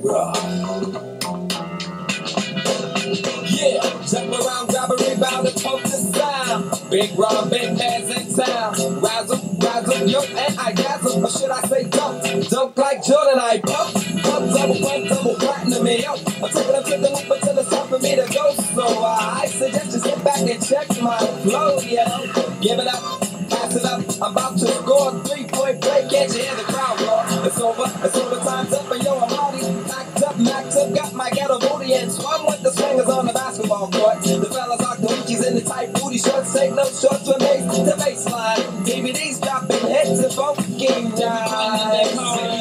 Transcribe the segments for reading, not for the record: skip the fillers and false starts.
Yeah, jump around, grab a rebound and poke the sound. Big Rob, big man's in town. Razzle, yo, and I dazzle. Or should I say dunk like Jordan, I pump, double platinum me, yo. I'm taking up to the hoop until it's time for me to go. So I suggest you sit back and check my flow, yeah. Give it up, pass it up. I'm about to score a 3-point play. Can't you hear the crowd roar? It's over, time's up, and yo, I'm already packed up, maxed up, got my ghetto booty and swum with the swingers on the basketball court. The fellas are Gucci's in the tight booty shorts, take no shorts from base to baseline. DVDs dropping hits and funky dimes.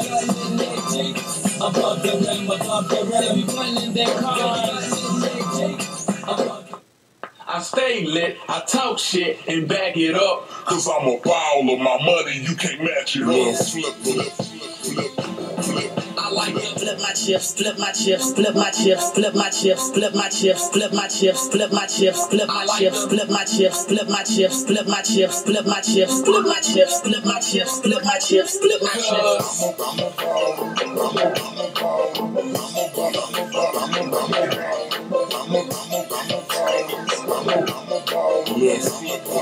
Above the rim, we running their cars. I stay lit, I talk shit and back it up. Cause I'm a baller, my money, you can't match it up. Flip. I like to flip my chips, flip my chips, flip my chips, flip my chips, flip my chips, flip my chips, flip my chips, flip my chips, flip my chips, flip my chips, flip my chips, flip my chips, flip my chips, flip my chips, flip my chips, flip my chips. Yes.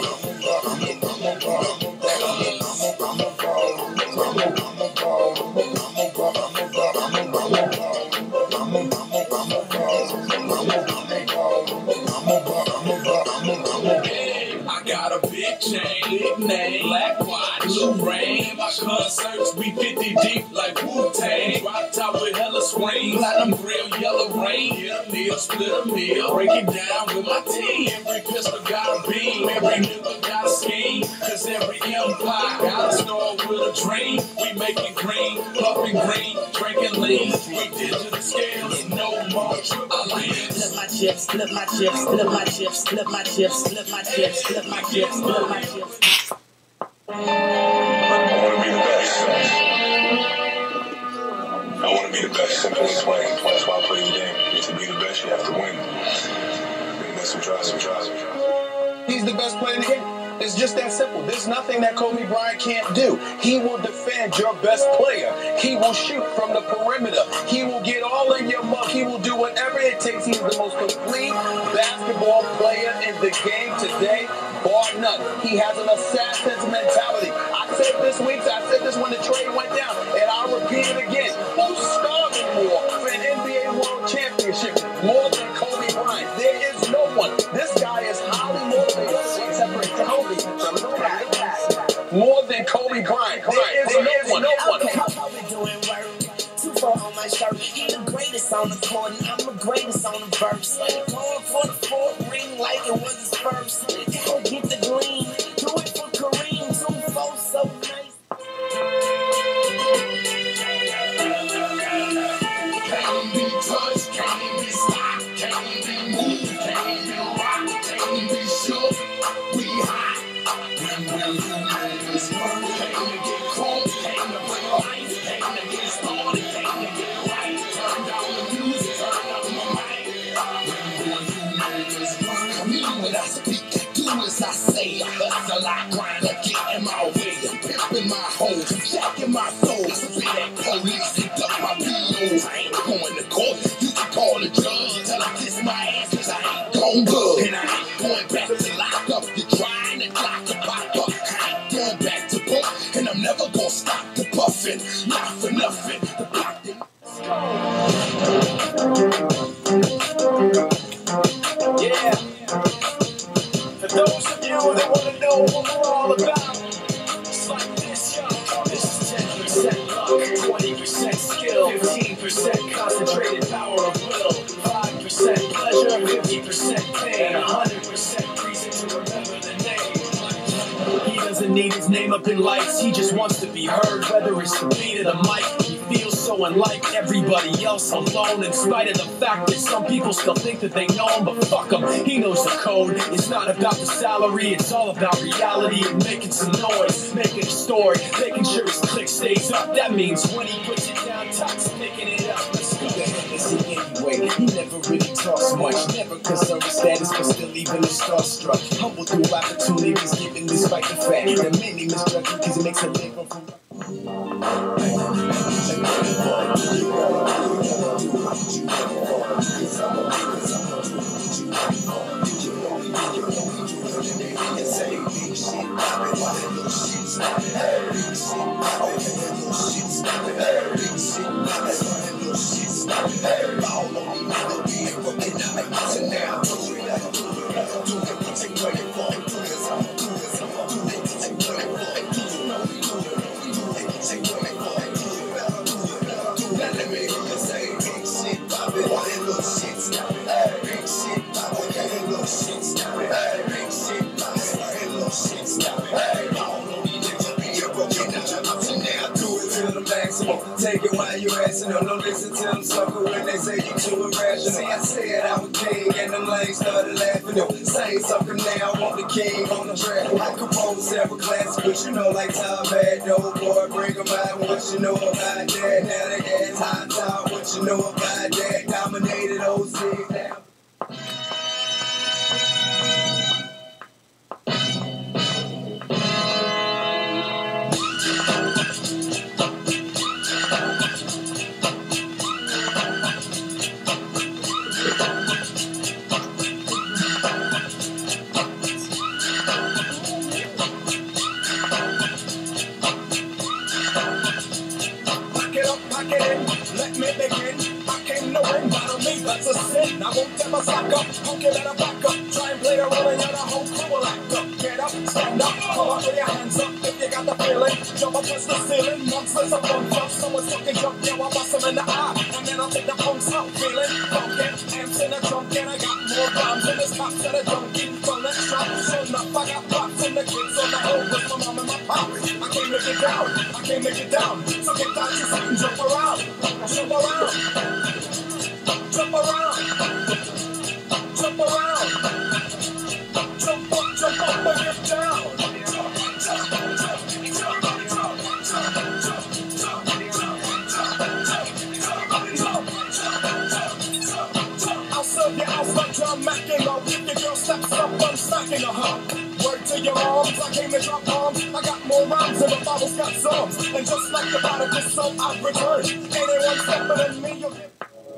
I got a big chain, big name, black watch, blue rain. My concerts be 50 deep like Wu-Tang. Rock top with hella swing, platinum grill, yellow rain. Hit a meal, split a meal, break it down with my team. Every pistol got a beam, every nigga got a scheme. Cause every empire got a store with a dream. We making green, puffing green, drinking lean. We digital scales, no more triple beans. Flip my chips, flip my chips, flip my chips, flip my chips, flip my chips, flip my chips, flip my chips. I want to be the best. I want to be the best. Simple as way. That's why I play the game. To be the best, you have to win. And that's what drives. He's the best player in the game. It's just that simple. There's nothing that Kobe Bryant can't do. He will defend your best player. He will shoot from the perimeter. He will get all in your mug. He will do whatever it takes. He's the most complete basketball player in the game today, bar none. He has an assassin's mentality. I said this week, I said this when the trade went down, and I'll repeat it again. Who's starving more for an NBA World Championship more than Kobe Bryant? There is no one. This guy is highly motivated. Kobe from the guy. More than Kobe Bryant. There is no one. Kobe doing work. 2-4 on my shirt. He the greatest on the court, and I'm the greatest on the verse. Going for the fourth ring like it was his first. Go get the gleam. Do it for Kareem. 2-4 so nice. Can't be touched, can't be stopped, can't be moved, can't be rocked, can't be shook. We hot when you make us work. Came to get caught, came to bring life, came to get started, came to get right. Turn down the music, turn up my mic. When you make us work. I mean when I speak, I do as I say. I hustle, I grind, I get in my way. I'm pimping my hoes, I'm jacking my soul. I spit at police, and duck my POs. I ain't going to court, you can call the judge. Tell him kiss my ass, cause I ain't gon' good. And I ain't going back to lock up. You're trying to clock to pop up. I ain't going back to book, and I'm never gonna stop the puffin'. Not for nothing, the block didn't. Yeah. For those of you that want to know what we're all about, it's like this, y'all. This is 10% luck, 20% skill, 15% concentrated power of will, 5% pleasure, 50% pain, 100% reason to remember the name. He doesn't need his name up in lights, he just wants to be heard, whether it's the beat of the mic. He feels so unlike everybody else alone, in spite of the fact that some people still think that they know him, but fuck him, he knows the code. It's not about the salary, it's all about reality and making some noise, making a story, making sure his click stays up. That means when he puts it down, Tox picking it up. Let's go. Anyway, he never really talks much, never concerned with status, but still even is starstruck. Humble through opportunities given despite the fact that many misjudge him because he makes a living from rational. No listen to them sucker when they say you too irrational. See, I said I'm a king, and them lanes started laughing. Yo, same sucker now, I'm the king on the track. I compose several classics, but you know, like Tom Bad, no boy, bring them out. What you know about that? Now they ass high top. What you know about that? Dominated OC now. Let me begin. I came to win, battle me, that's a sin. I won't ever slack up, punky better back up. Try and play the role and the whole crew will act up. Get up, stand up, come up with your hands up if you got the feeling. Jump up against the ceiling, monsters of fun club. Someone's fucking jump, yeah, I bust them in the eye. And then I'll take the punks out, feeling funky. Amps in the trunk and I got more bombs in this cops that are junkie from the trap. Sure enough, I got pops and the kids on the hill with my mom and my pop. I came to get down, I came to get down. So get down your seat and jump around. Jump around, jump around, jump around, jump up and get down. I'll serve you out like John McEnroe. If your girl steps up, I'm smacking her. Word to your arms, I came to drop bombs. I got more rhymes than the Bible's got songs. And just like the prodigal son, I've returned. Anyone stepping than me, you'll get...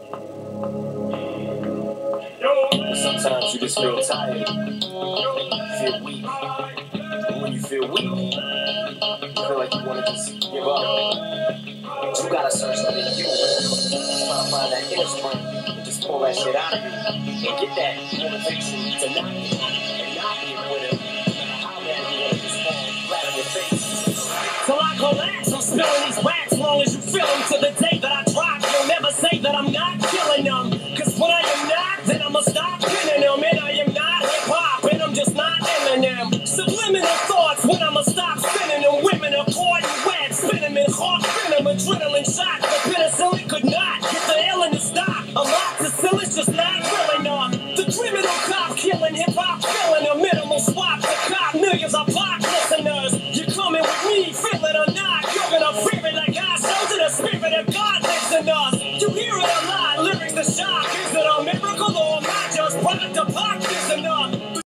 Sometimes you just feel tired, feel weak. And when you feel weak, you feel like you want to just give up. But you gotta search within you, try to find that inner strength, just pull that shit out of you, and get that motivation to not give up, and not be a quitter. How bad you want to just fall flat on your face. Till I collapse, I'm spilling these racks. Long as you feel them to the day that I drop, you'll never say that I'm not killing them. Cause when I am not, then I'ma stop killing them. And I am not hip-hop, and I'm just not Eminem. Subliminal thoughts when I'ma stop spinning them. Women are caught in web, spinning in heart venom, adrenaline shot. The penicillin could not get the ill in the stock. Amoxicillin's just not really numb. The criminal cop killing hip-hop, filling a minimal swap. The cop millions are blocked.